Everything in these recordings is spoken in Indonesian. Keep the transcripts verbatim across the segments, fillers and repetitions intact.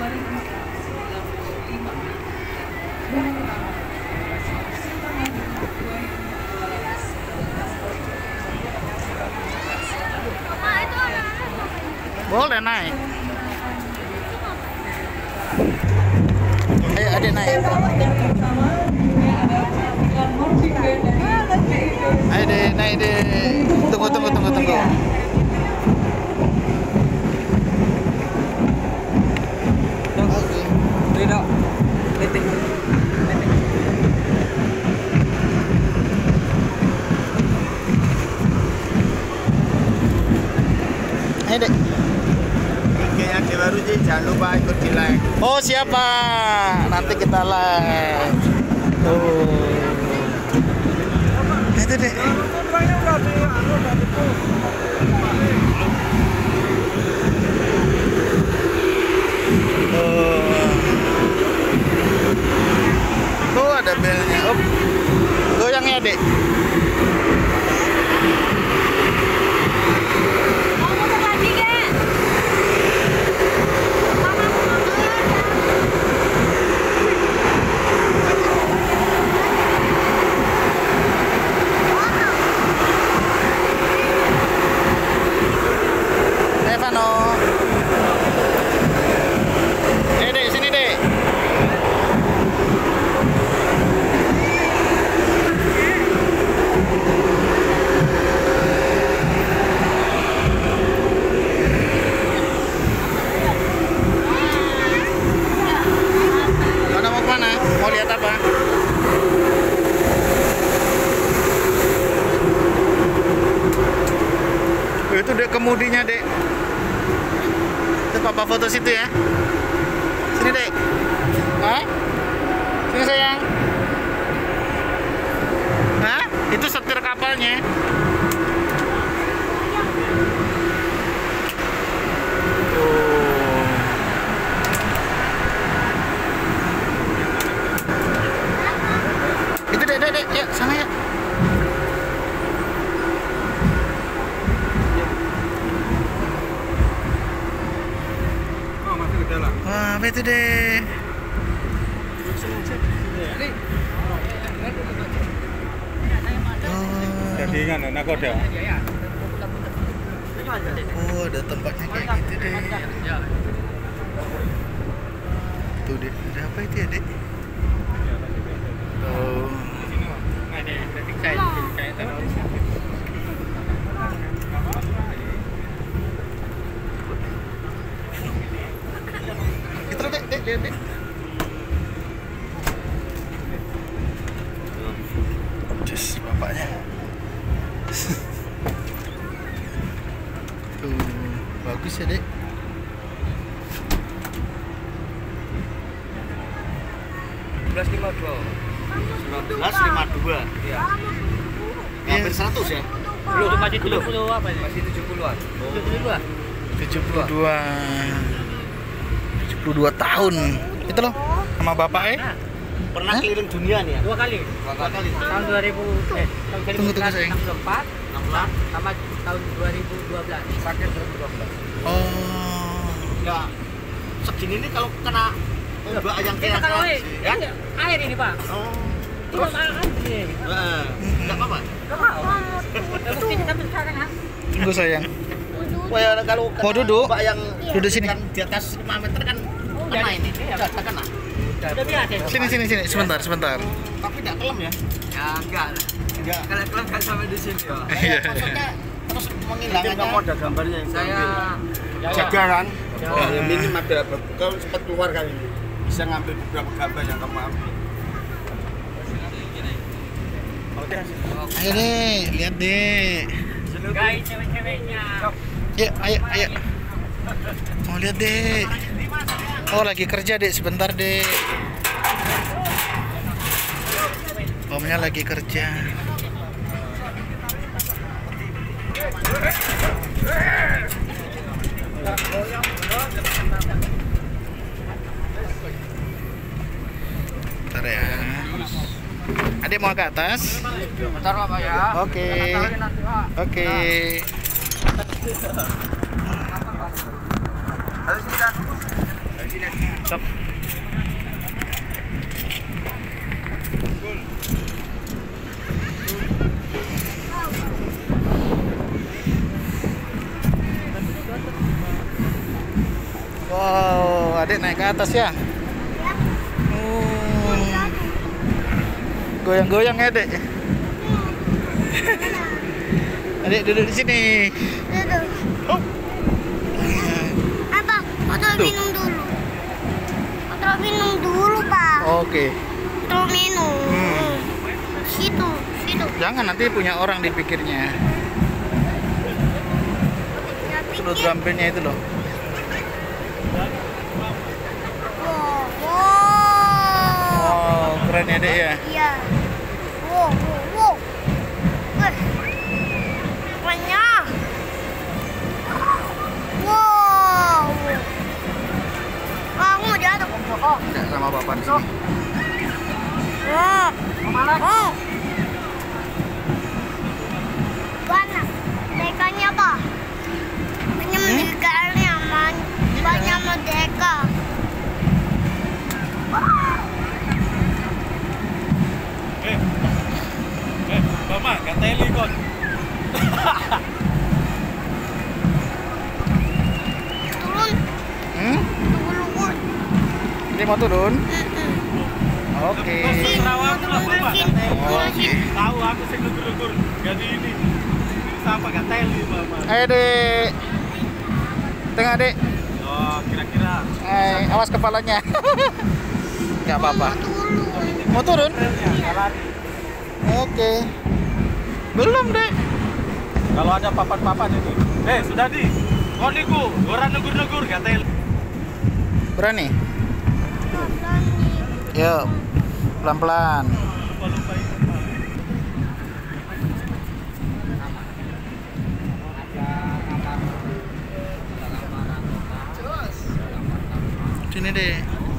Boleh naik. Ayo adik naik. Ayo deh, naik deh. Tunggu, tunggu, tunggu, tunggu. Oke. Tidak. Letik. Letik. Ayo deh. Yang baru sih jangan lupa ikut di like. Oh siapa? Nanti kita like. Oh. Itu deh. Oh. Tuh ada belnya. Oh. Goyang ya dek. Mau lihat apa? Oh, itu dek kemudinya dek. Itu papa foto situ ya. Sini dek. Hah? Sini sayang. Hah? Itu setir kapalnya. Dek, dek, ya sana ya. Oh, masih ke dalam. Wah, apa itu dek? Oh. Jadi kan nakoda. Oh, ada tempatnya kayak gitu deh. Tuh dek, ada apa itu ya dek? Oh. Itu dek, dek, lihat dek. Cus, bapaknya. Tuh, bagus ya dek. sebelas lima puluh dua. sebelas lima puluh dua. Iya. Hampir seratus ya? Belum, masih tujuh puluh apa ini? Masih tujuh puluhan. tujuh puluh dua. tujuh puluh dua. tujuh puluh dua tahun. Itu loh sama bapak eh. Pernah keliling dunia nih ya? Dua kali. Dua kali. Tahun dua ribu eh tahun Tunggu, tunggu, sayang. enam puluh empat, enam puluh empat sama tahun dua ribu dua belas. Terakhir dua ribu dua belas. Oh. Ya, segini ini kalau kena ombak yang Kita kalau keras ya air ini, Pak. Oh. Terus air ini. Heeh. Enggak apa-apa. Enggak mau. Buktinya sampai sekarang, ha? Tunggu sayang. Wah, ya, kalau Mau duduk? ombak yang Duduk sini. kan di atas lima meter kan kena ini. Udah kena. Udah biasa. Sini sini sini sebentar sebentar. Tapi enggak kelem ya? Ya enggak lah. Enggak. Kalau kelem kan sampai di sini, Pak. Iya. Maksudnya terus menghilangkan Kamu ada gambarnya yang Saya jaga kan? Ya. Oh, yang minim ada kalau sempat keluar kali ini. Bisa ngambil beberapa gambar yang kamu ambil. Ayo deh, lihat deh. guys, cewek-ceweknya. Yuk, ayo, ayo. Mau lihat deh. Oh, lagi kerja deh, sebentar deh. Omnya lagi kerja. Bentar ya. Adik mau ke atas? Bentar Pak ya. Oke. Nanti, Pak. Oke. Harus kita. Harus kita. besok. Wow, adik naik ke atas ya. Oh. Goyang-goyang ya, Dek. Adik duduk di sini. Duduk. Oh. Apa? Foto minum dulu. Foto minum dulu, Pak. Oke. Foto minum. Hmm. Situ, situ. Jangan nanti punya orang dipikirnya. Ya, Itu loh pikir. drum bandnya itu loh. Wow, wow. Oh, keren ya, Dek ya. Iya. Wow, wow, wow. Eh. Kerennya. Wow. Kamu jatuh. Oh. Tidak sama bapak di sini. Oh. Oh. Mana? Dekanya apa? Banyak Hmm? merdekanya, man. Banyak merdeka. Eh, eh, Mama, gak teli kon. Turun, Hmm? turun. Ini mau turun? Mm-mm. Oke. Sarawak lah, Mama. Oke. Tahu aku sih gugur-gugur. Jadi ini. Ini siapa gak teli, Mama? Ayo, Dek. Tengah, Dek. Oh, kira-kira. Eh, awas kepalanya. Gak apa-apa. Turun. Mau turun? Gak lari. Oke. Belum, Dek. Kalau ada papan-papan ini. Eh, sudah di. Kau niku, orang negur-negur gak teli. Berani? Pelan-pelan. Yuk. Pelan-pelan. Lupa-lupa itu. Sini, Dek.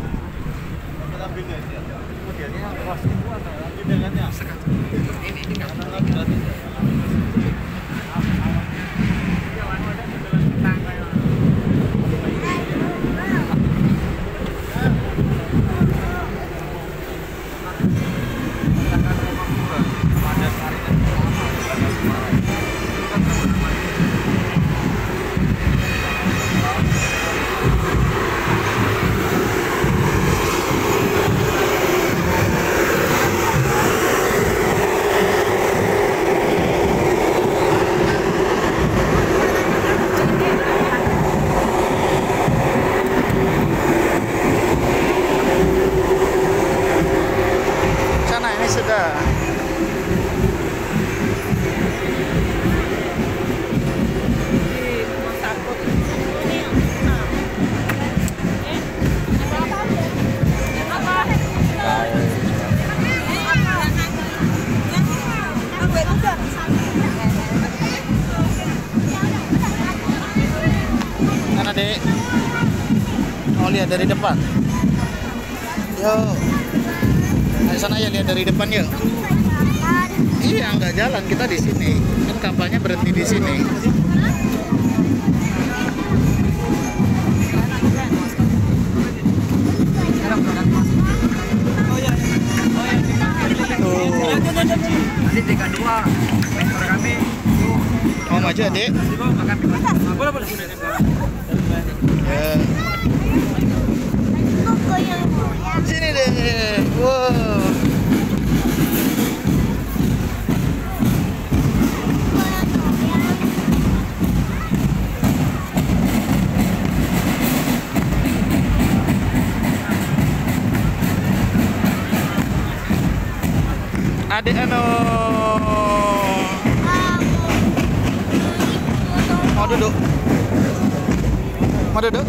Sana ini sudah. Mana, Dek? Mau lihat dari depan? Yuk. Ayo sana ya, lihat dari depan yuk. Iya, nggak jalan kita di sini. Kan kapalnya berhenti di sini. Tuh. Nanti tiga dua motor kami. Mau maju, Adik? Boleh boleh. Ya. Kok goyang-goyang? Sini deh. Wow. Adik anu mau duduk? Mau duduk?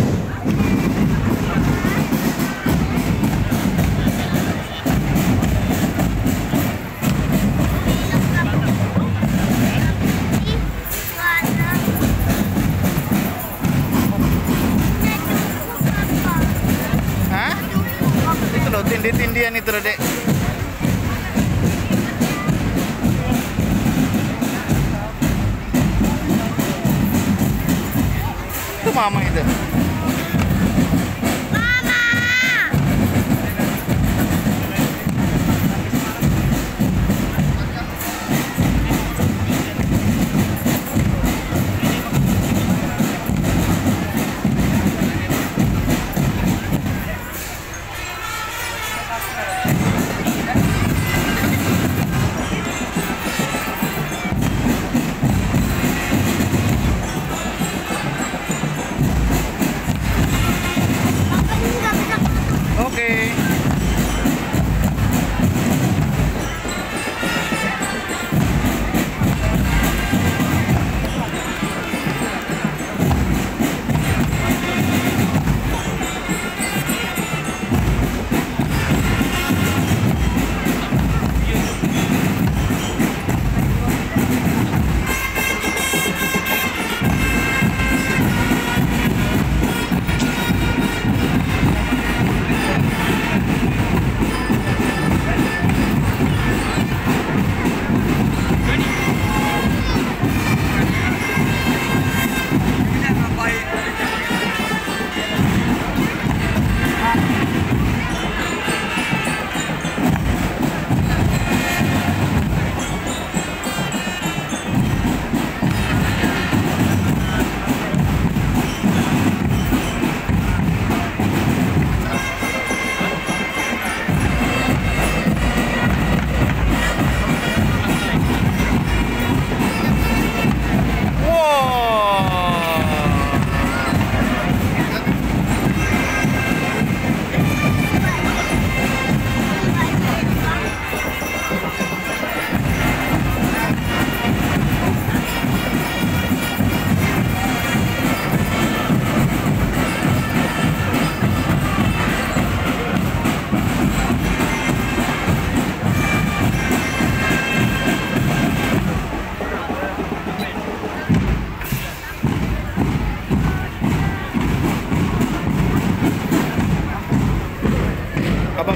Hah? Itu loh tindi-tindian itu loh, Dek. Itu mama itu. Mama.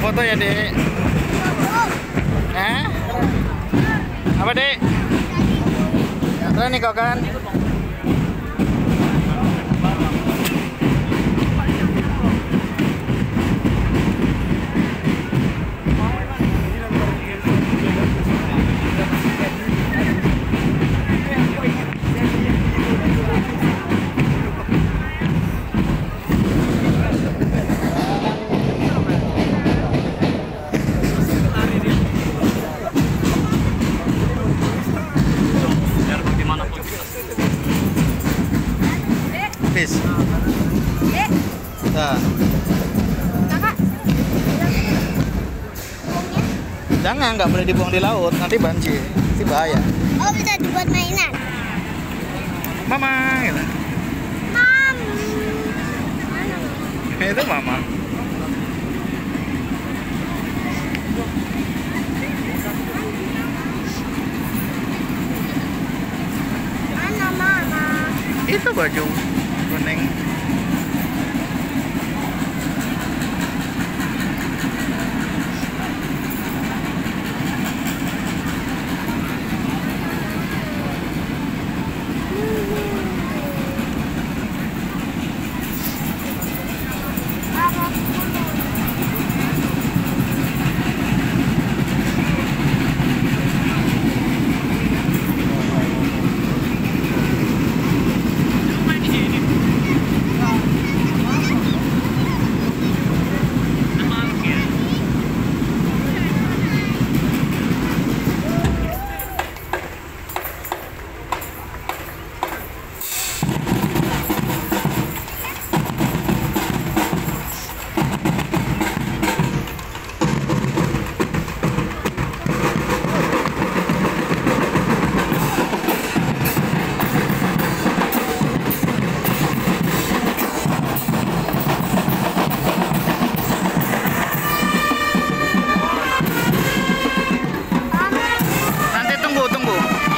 foto ya, Dek? Hah? Apa, Dek? Berani kau kan? Bis. Nah. Jangan, nggak boleh dibuang di laut, nanti banjir, nanti bahaya. Oh, bisa dibuat mainan. Mama, gitu. Mam. Itu mama. Mana mama? Itu baju kuning. Nanti tunggu, tunggu.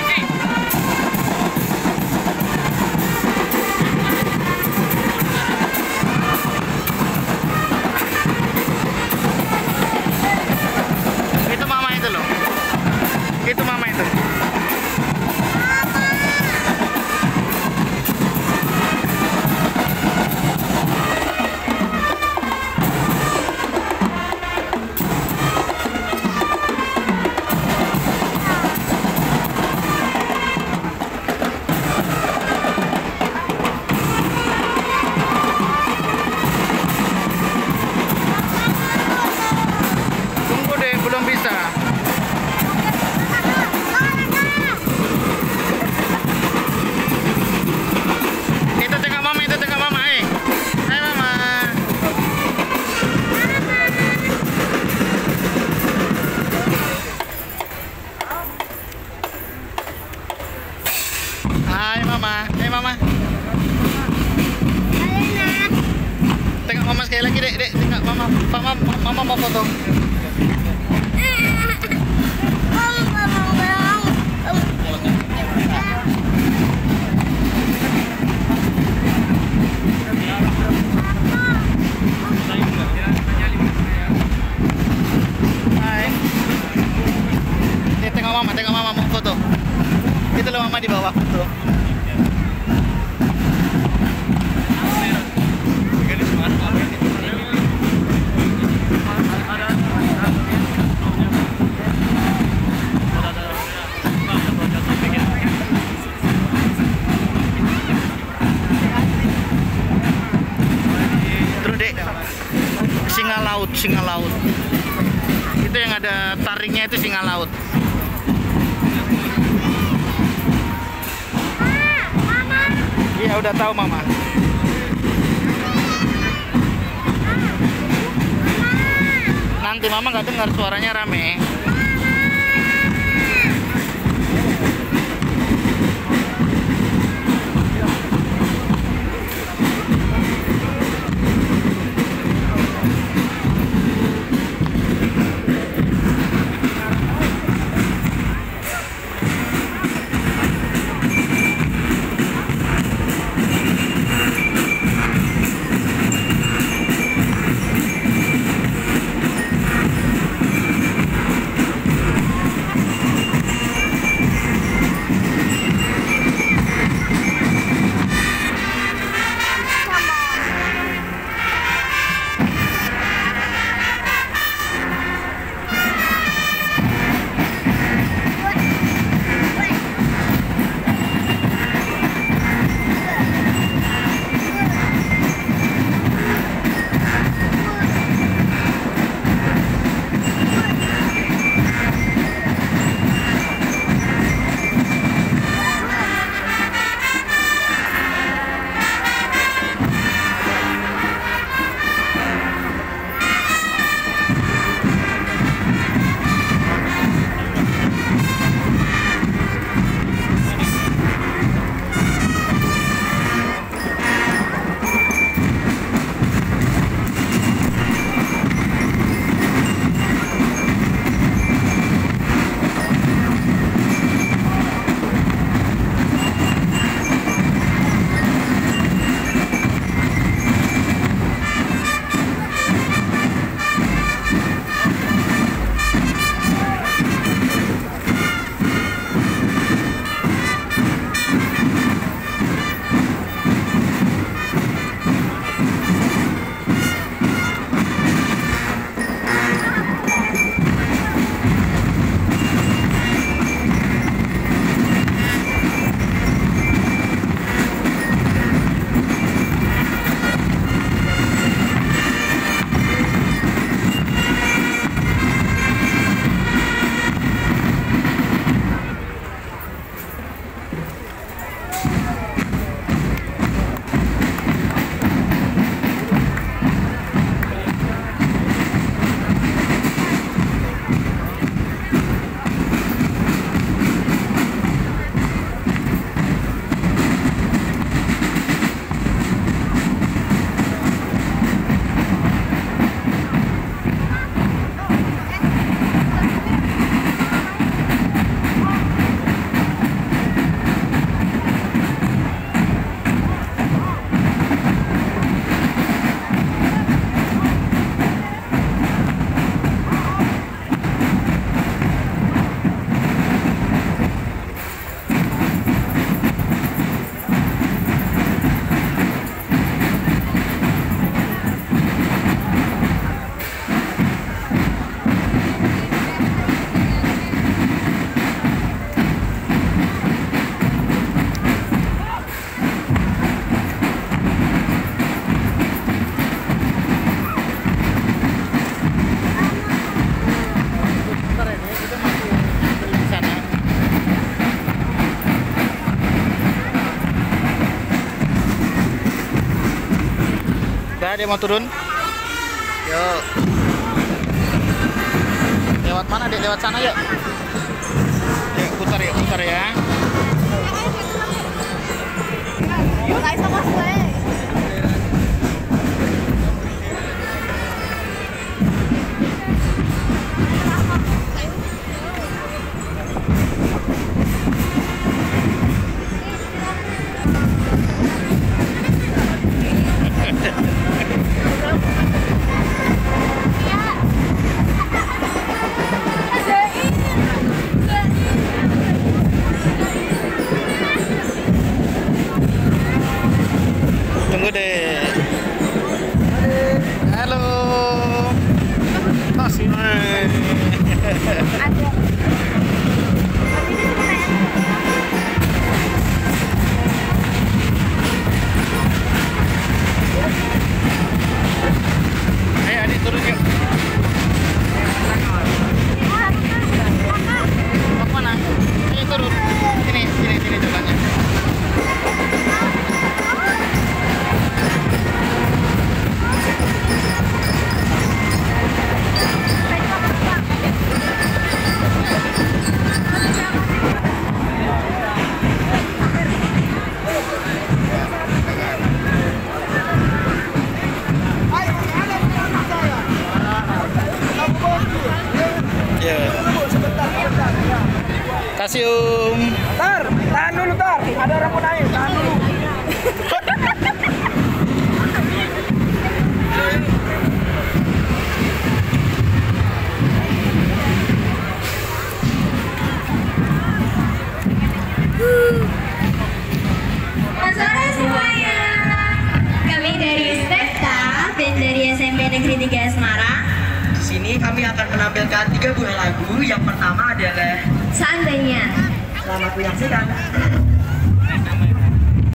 Itu mama itu loh. Itu mama itu. Tunggu deh, belum bisa. Itu tengok mama, itu tengok mama, eh. Hai mama. Hai mama, hai mama. Tengok mama sekali lagi, Dek, Dek. Tengok mama. Mama, mama mau foto. Hai. Nih, tengok mama, tengok mama mau foto. Itu loh mama di bawah foto. Terus Dek, singa laut, singa laut. Itu yang ada taringnya itu singa laut. Iya udah tahu mama. Nanti mama nggak dengar suaranya rame. Zara, dia mau turun. Yuk. Lewat mana dia? Lewat sana yuk. Yuk, putar ya, putar ya. Tunggu deh. Halo. Masih. Ayo adik turun yuk. Mau mana? Ayo turun. Sini, sini, sini jalannya. Kasih Om. Tar, tahan dulu Tar. Ada orang mau naik, tahan dulu. Selamat sore semuanya. Kami dari Spekta dan dari S M P Negeri tiga Semarang. Di sini kami akan menampilkan tiga buah lagu. Yang pertama adalah Seandainya. Selamat menyaksikan.